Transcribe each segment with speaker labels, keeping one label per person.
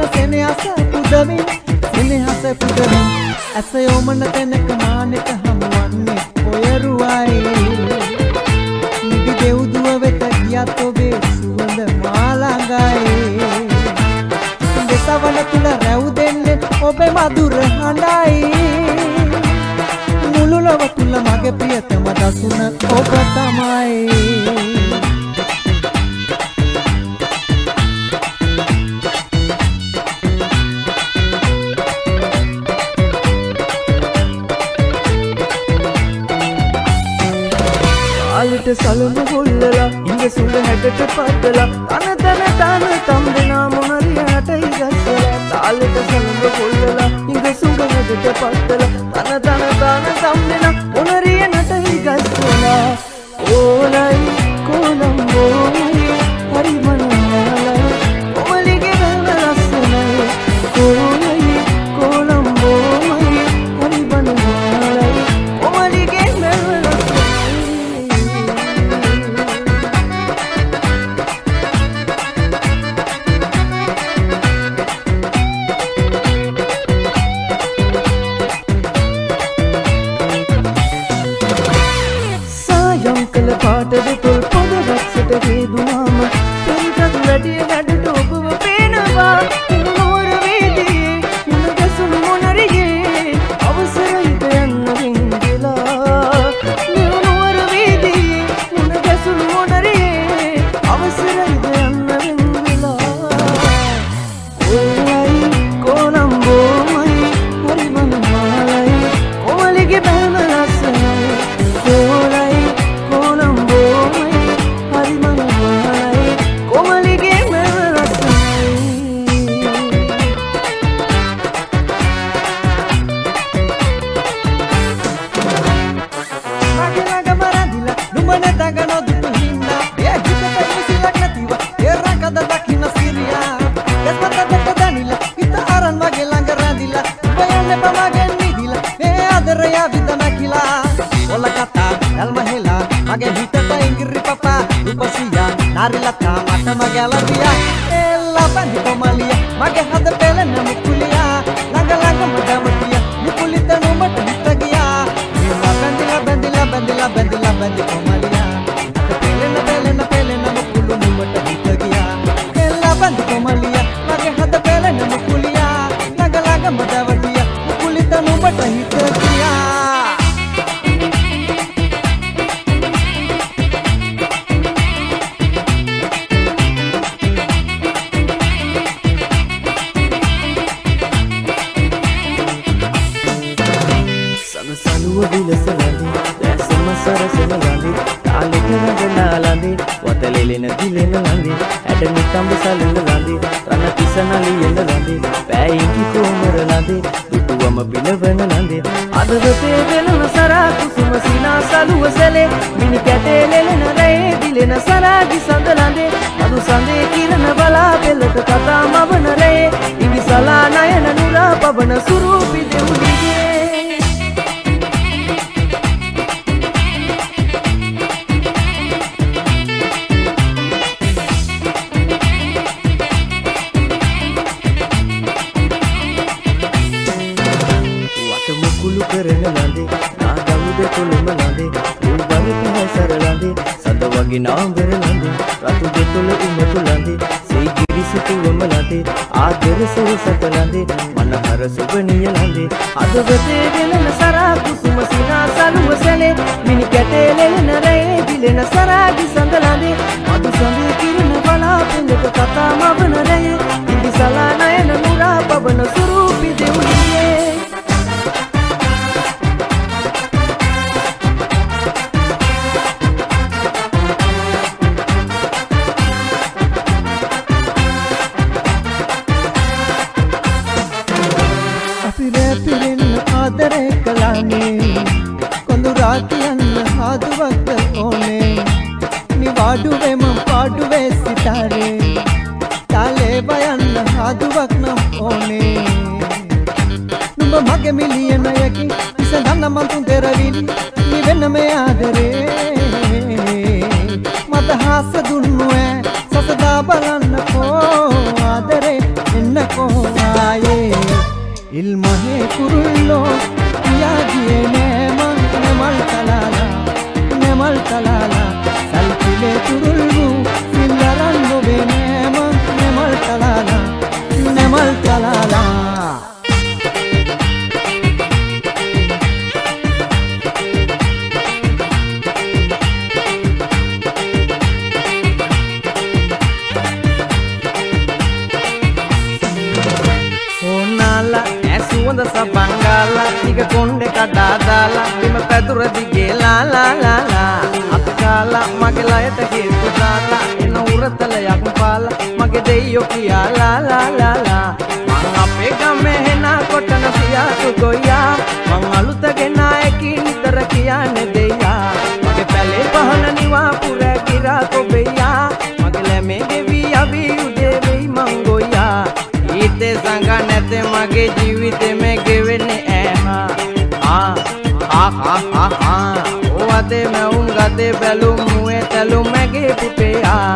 Speaker 1: සෙනෙහස පුදමින් සෙනෙහස පුදමින් ඇසයෝමන තැනක මානෙක හමුවන්නේ ඔයරුවයි නිදි දෙව්දුව වෙත ගියත් ඔබේ සුවඳ මාළඟයි දෙසවන තුල රැව් දෙන්නේ ඔබේ මధుර හඬයි මුළු ලොව තුල මගේ ප්‍රියතම දසුන ඔබ තමයි
Speaker 2: ආලට සලුණු හොල්ලලා ඉංග සුඳ හැඩට පදලා තන තම්බෙනා මොනරියට ඉගස්සලා ආලට සලුණු හොල්ලලා ඉංග සුඳ හැඩට පදලා තන තම්බෙනා මොනරියට ඉගස්සලා ඕලයි කොළඹෝයි හරි මනෝහරයි ඔමලිගේ රැඳ ලස්සනයි ඕලයි කොළඹෝයි හරි මනෝහරයි ඔමලිගේ රැඳ පාට දෙතොල් පොද රක්සට හේදුවාම පෙන්කත් වැඩිය වැඩට ඔබව පේනවා නුවර වේදියේ මුණ ගැසුණු මොනරියේ අවසරයිද යන්න වෙන්දලා නුවර වේදියේ මුණ ගැසුණු මොනරියේ අවසරයිද යන්න වෙන්දලා ඕලයි කොළඹෝමයි හරි මනමාලයි කොමලිගේ බෑම ලස්සනයි ඕලයි
Speaker 1: mage hitata ingri papa upasiya narilata mata magalabiya ella bandi komalia mage hada pelena mukuliya laga laga madamatiya mukulita no mata hitagiya ella bandi komalia hada pelena mukulu no mata hitagiya ella bandi komalia mage hada pelena mukuliya laga laga madamatiya mukulita no mata hitagiya
Speaker 2: වතලෙලෙන දිලෙන ලඳේ ඇඩනි කඹ සලන ලඳේ රණ තිසනලි එන ලඳේ පෑයිකි කොමර ලඳේ දුටුවම පිනවන ලඳේ අදවතේ වෙලන සරා කුසුම සිනා සලුව සැලේ මිනි කැටේ ලෙලන රේ දිලෙන සරාගි සඳ ලඳේ අදු සඳේ කිරණ බලා පෙළට කතා මවන රේ ඉවි සලා නයන නුරා පවන සුරූපි දෙවුලිගේ කරන ලඳේ නාගමුද කොළඹ ලඳේ උල්බරි පහසර ලඳේ සඳ වගේ නාඹර ලඳේ රතු දෙතොල උමතු ලඳේ සීගිරි සිතුවම ලඳේ ආදර සොසත ලඳේ මනහර සුබනිය ලඳේ අදවතේ වෙලන සරා කුසුම සිනා සලුව සැලේ මිනි කැටේ ලෙලන රේ දිලෙන සරාගි සඳ ලඳේ මදු සඳේ කිරණ බලා පෙළට කතා මවන රේ ඉදි සලා නයන නුරා පවන සුරූපි දෙවුලියේ
Speaker 1: ආදරේ කලානේ කොඳු රාතියන්න හාදුවක් ඕනේ නිවාඩුවේම පාඩුවේ සිතාරේ තාලේ බයන්න හාදුවක් නම් ඕනේ නුඹ මගේ මිලියනයකි ඉසඳන්න මන්තුන් තෙරවිලි නිවෙන්න මේ ආදරේ මත හාස දුන්නු සසදා බලන්නකෝ ආදරේ එන්නකෝ talala salpile turulmu sillaranno benema nemal talala Suwanda sabangala tiga konde kadadala bima pedura dige la la la la atkala mage layata hetu dala ena uratala yakpala mage deyyo kiya la la la la man ape game hena kotana siya tu goya man alutage naeki nitar kiyane deya mage pale pahana niwa pura gira ko beya mage le mege vi avi ude vei mangoya ite sanga nete mage ජීවිතෙ මේ ගෙවෙන්නේ ඕ අතේ මැවුම් ගතේ බැලුම් මුවේ තැලුම් මගේ පුතේ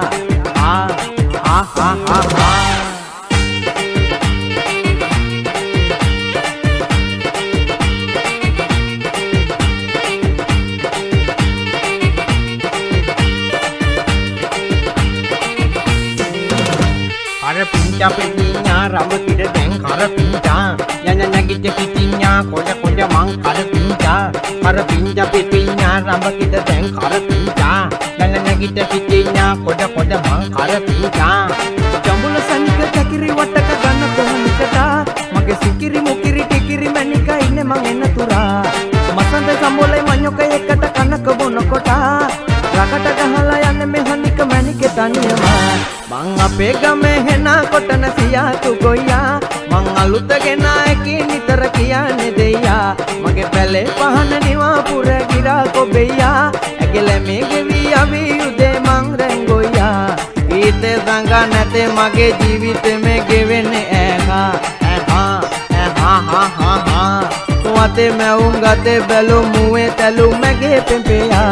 Speaker 1: Kara pinca petinya rambut tidak deng kara pinca Nyanyi kita petinya koda mang kara pinca Kara pinca petinya rambut tidak deng kara pinca Nyanyi kita petinya koda mang kara pinca Jambula sanika kakiri wataka gana kohumikata Mage sikiri mukiri tikiri manika ine mang enatura Masante sambole manyoka ekata kana kebono kota Rakata gahala yanne mehanika manike taniyama Mang ape game hena kotana siya tu goya Mang alutage naeki nitar kiyane deya Mage pele pahana niwa pura gira ko beya Egele mege vi avi ude mang rengoya Ite sanga nete mage ජීවිතෙ me gewenne Tuate meum gate belu muwe telu mege pempeya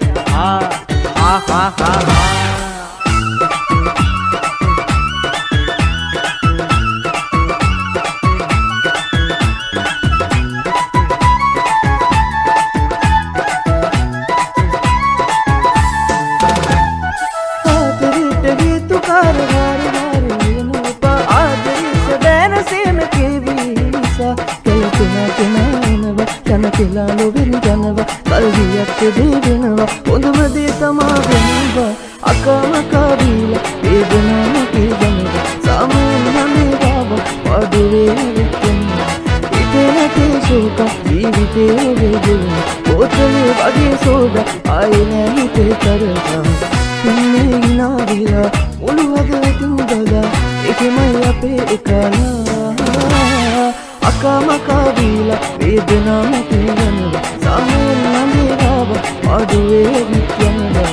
Speaker 1: Lalu beri janava, kalbiyak devenava, ondumade tamavenava, akama kabila, vedana ke janava, samana merava, paduve vikkenava, itena ke soka, jivite vedena, kotale vage soda, ayena hite karava, pinne ginavila, uluvaga tindala, ekemai ape ekala. Akama kabila vedana mukiyanava samena merava paduve vikyanava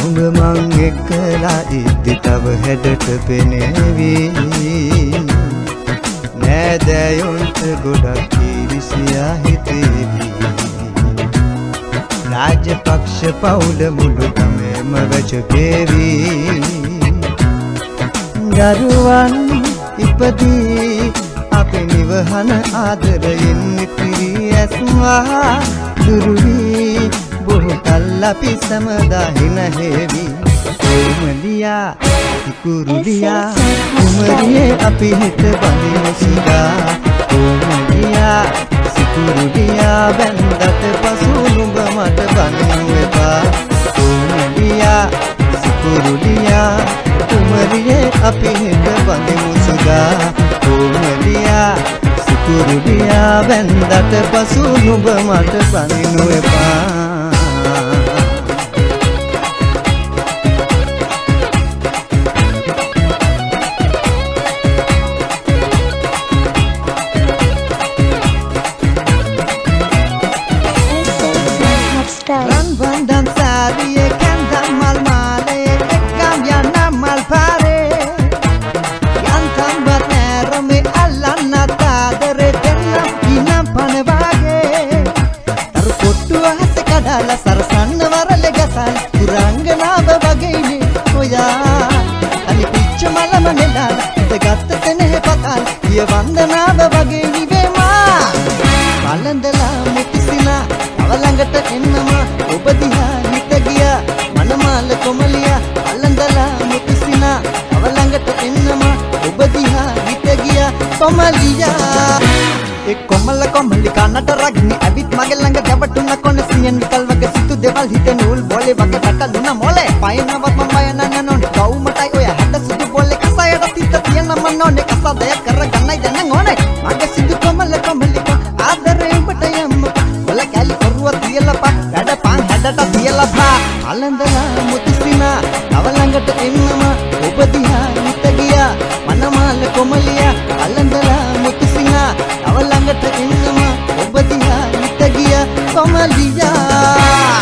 Speaker 1: නුඹ මං එක්කලා ඉද්දි තව හැඩට පෙනේවි නෑදෑයොන්ට ගොඩක් ඉරිසියා හිතේවි රාජපක්ෂ පවුල මුළු ගමේම වැජබේවි දරුවන් ඉපදී අපේ නිවහන ආදරයෙන් පිරී ඇස්වා දුරුවී බොහෝ කල් අපි සමදා හිනහෙවි කොමලියා කුරුලියා කුමරියේ අපි හිත බඳින සිගා කොමලියා සිකුරුලියා බැන්දට පසු නුඹ මට බඳිනු එපා කොමලියා සිකුරුලියා කුමරියේ අපි හිත බඳිමු සිගා කොමලියා සිකුරුලියා බැන්දට පසු නුඹ මට බඳිනු එපා වන්දනාව වගේ නිවේමා බලන්දලා මුතිසිනා අවලඟට එන්නවා ඔබ දිහා හිත ගියා මනමාල කොමලියා බලන්දලා මුතිසිනා අවලඟට එන්නවා ඔබ දිහා හිත ගියා කොමලියා ඒ කොමලි කනට රග්නි ඇවිත් මගේ ළඟ දැවටුන කොන සියන් විකල් වගේ සිතු දෙවල් හිතේ නූල් බෝලේ වගේ රටලුන මොලේ පයනවත් මම බය නන්නෝනේ කවුමටයි ඔය හැඩ සුදු බෝලේ කසයට තිත තියෙන මන්නෝනේ කසදය කරගන්නයි දැන් ඕනේ මගේ සිදු කොමලි ආදරේ උඹට යම්ම කොල කැලි කරුව තියලා පා වැඩ පාන් හැඩට තියලා පා අලඳලා මුතිසිනා තව ළඟට එන්නම ඔබ දිහා හිත ගියා මනමාල කොමලියා අලඳලා මුතිසිනා තව ළඟට එන්නම ඔබ දිහා හිත ගියා කොමලියා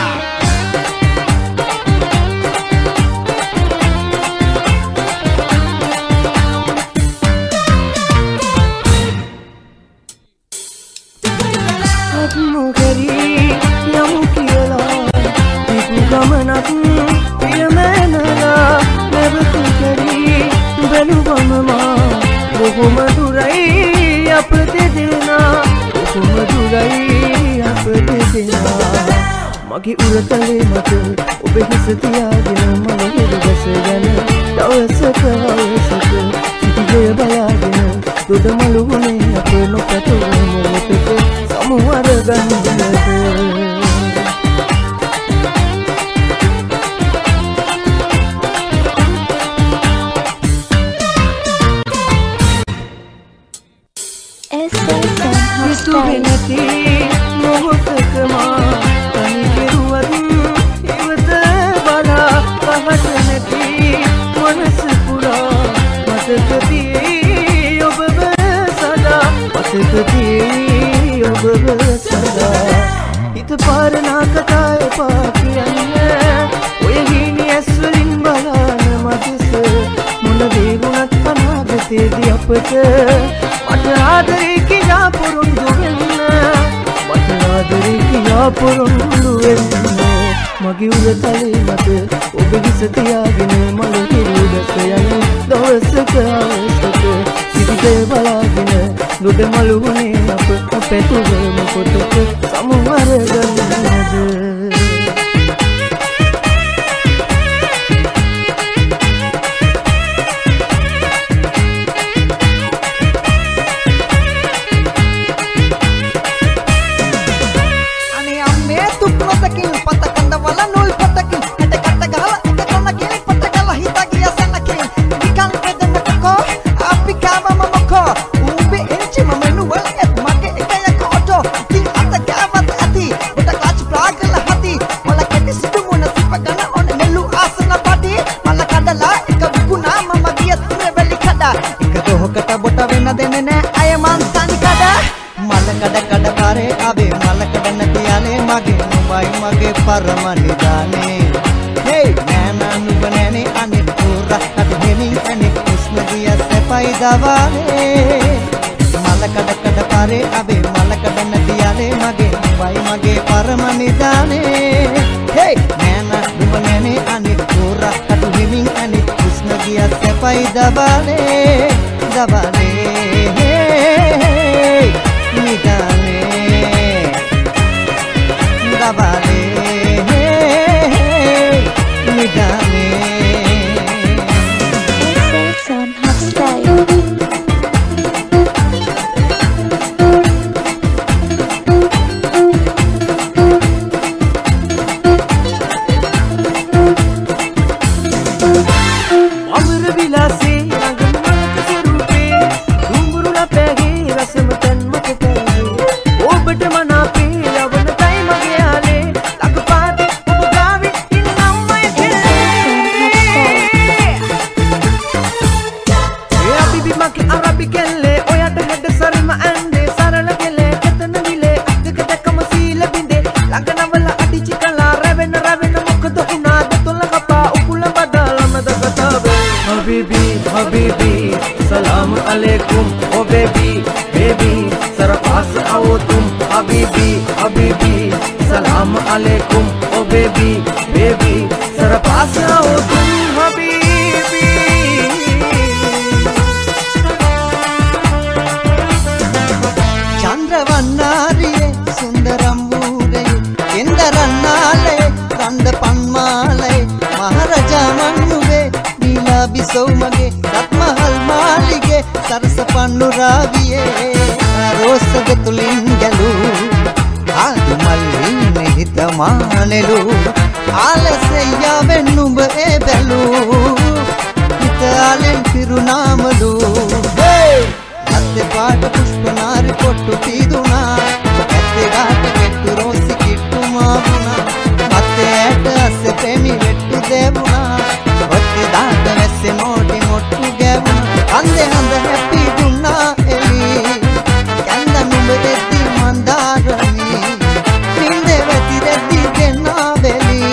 Speaker 1: මගේ උරතලේ මත ඔබ හිස තියාගෙන මම හිරගස යන දවසක අවසක සිටියේ බලාගෙන දොඩමළු වුණේ අප නොපැතුම මොහොතක සමුවර ගන්නද හිත පාරනා කතා එපා කියන්න ඔය හීනි ඇස්වලින් බලන මදෙස මොන දේ වුණත් අනාගතේදී අපට මට ආදරේ කියා පොරොන්දු වෙන්න මට ආදරේ කියා පොරොන්දු වෙන්න මගේ උරතලේ මත ඔබ හිස තියාගෙන මල හිරුදක යන දවසක අවසක සිටියේ බලාගෙන දොඩමළු වුණේ අප පැතුම කොටක සමුවර ගන්නද අනේ අම්මේ තුප්පතකින් පත කඳ වල නූල් පතකින් හැට කට ගහලා එක තනකින් පත ගහලා හිතා ගියා සන්නකින් නිකන් දෙන්නකෝ අපි කාවම මොකෝ උඹේ එච්චි මම නුවල් එත් මගේ එකයක ඔටෝ ඉතින් අත ගාවත් ඇති ඔට කාච් ප්‍රාගල හති මල කැටි සිටු මොන සිප ගන ඔන නෙළු ආසන පටි මල කඩලා එක විකුණා මම ගිය තුරේ වෙලි කඩා එක දොහකට බොට වෙන්න දෙන්නේ නෑ අය මං තනි කඩා මල කඩ කඩ පාරේ ආවේ මල කඩ නැති යන්නේ මගේ නුඹයි මගේ පරම නිදානේ hey man දවාලේ මලකඩ කඩ පාරේ අබේ මලකඩ නැතියාලේ මගේ වයි මගේ පරම නිදානේ හේ නෑනා නුඹ නෑනේ අනිත් පුරා කටු හිමින් අනිත් කුස්න ගියා සැපයි දවාලේ නිදානේ දවාලේ නිදානේ
Speaker 2: Habibi, salam alaikum, oh baby, baby, zara paas aao tum. Habibi, Habibi, salam alaikum, oh baby, baby, zara paas aao tum. Habibi.
Speaker 1: Chandravannariye, sundaramure, endarannale, randa panmale, maharaja mannuve, neelabi soumage. මහල් මාලිගේ සරස පන්නු රාවියේ රෝසග තුලින් ගැලු ආදු මල්ලින් හිත මානෙලු ආලසෙයා වෙන්නුඹ ඒ බැලු හිත ආලෙන් පිරුණාමලු අත්තේ පාට පුෂ්පනාරි පොට්ටු තීදුනා ඇත්තේ ගාට කෙට්ටු රෝසි කිට්ටු මාවුනා අත්තේ ඇට අස්සේ ප්‍රේමි වෙට්ටු දෙවුනා ඔත්තේ දාට වැස්සේ මොටි මොට්ටු Ande ande happy dunna eli kanda numbe eddi mandarani ninde veti reddi denna veli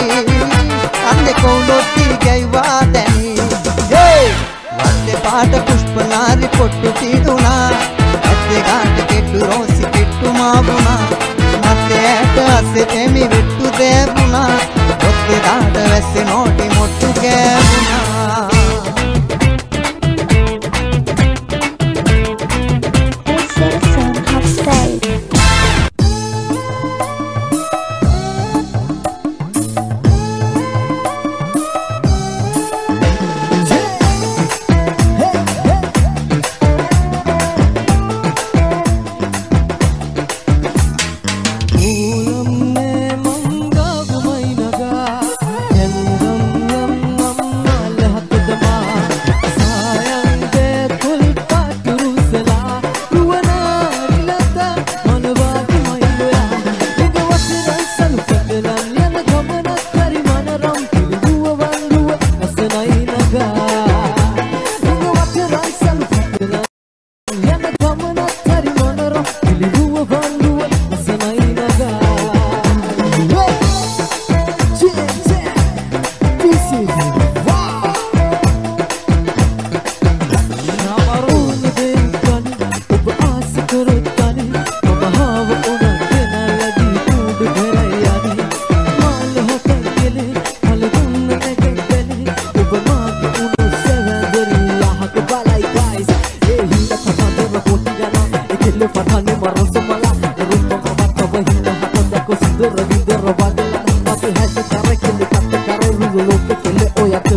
Speaker 1: ande kolotti gaiwa dani hey vatte paata pushpanari pottu tiduna atte gaata kettu rosi kettu maavuna matte aata asse temi vettu devuna otte daata vasse noti mottu gevuna
Speaker 2: Revide, robate la mate, hashtag carre, que le cante carro, rudo, lo que le oya.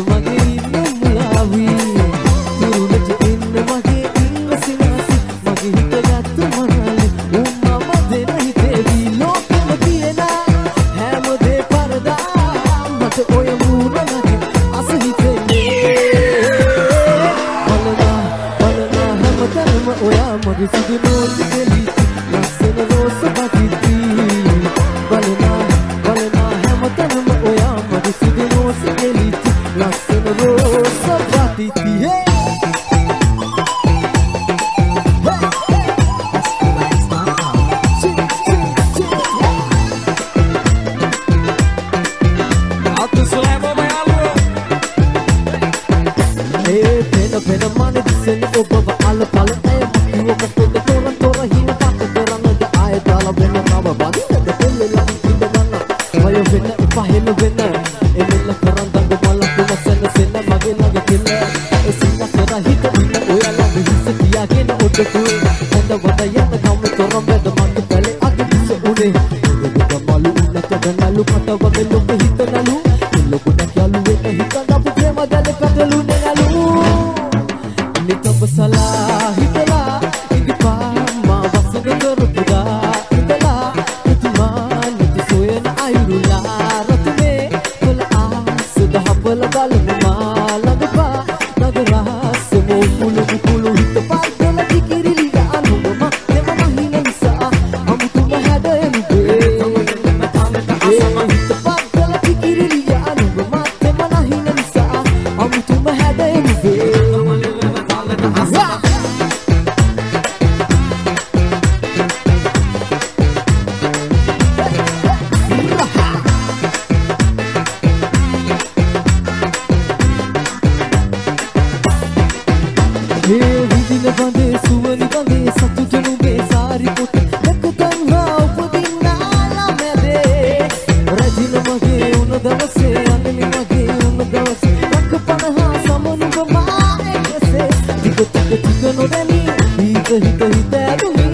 Speaker 3: මගේ ඉන්න මුලාවි තුරුලට ඉන්න මගේ ඉන්න සිනාසි මගේ හිත ගත්ත මනලි උම්මම දෙන හිතේවි ලෝකෙම තියෙන හැම දේ පරදා මට ඔය මූණ නැති අස හිතෙන්නේ බලනා හැමතැනම ඔයා මගේ සුදු නෝටි දෙලි ලස්සන රෝස බකිති බලනා හැමතැනම ඔයා මගේ සුදු රෝස දෙලි ලස්සන රෝස බකිති Pena mane disene obava ala pala ay makkiwa katunda tora hina patta karana da ay tala benna nawa badi da pelle la inda ganna mayo benna pahela benna emella karandang mala kuma senna senna mage laga killa esinna kara hita inna oyala hisa tiyagena oddu enda wada yana gamu toram beda mage pale age dise une oda malu unna kadanalu pata wage loke hita nalu lokuda kyalu wena hita dapu prema dale katalu nenalu Nitab salah hitala igipa ma wasanga karuda itala itman nit soyana ayurula ratme kula sudah bala balma lagpa nagara smo pulu hitpa dala dikirili anuma tema mahina nisa amutu mahada ebe hitpa dala dikirili anuma tema mahina nisa amutu mahada ebe Vidina bande suwani bande satujanu be sari pot daktanha upadinna la mede rajina mage una davase anni mage una davase rakpanaha samanu ma ekase tigno dani hita